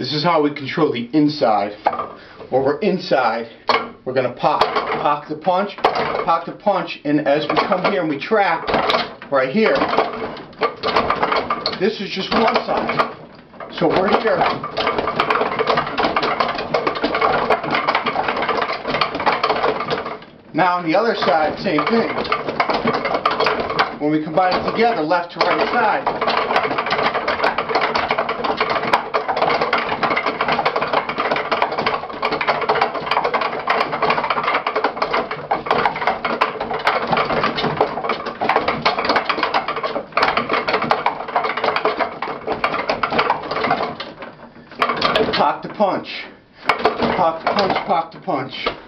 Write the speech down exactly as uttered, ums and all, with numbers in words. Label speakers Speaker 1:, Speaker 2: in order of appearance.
Speaker 1: This is how we control the inside. When we're inside, we're going to pop. Pop the punch, pop the punch, and as we come here and we trap, right here, this is just one side. So we're here. Now on the other side, same thing. When we combine it together, left to right side, pop the punch, pop the punch, pop the punch.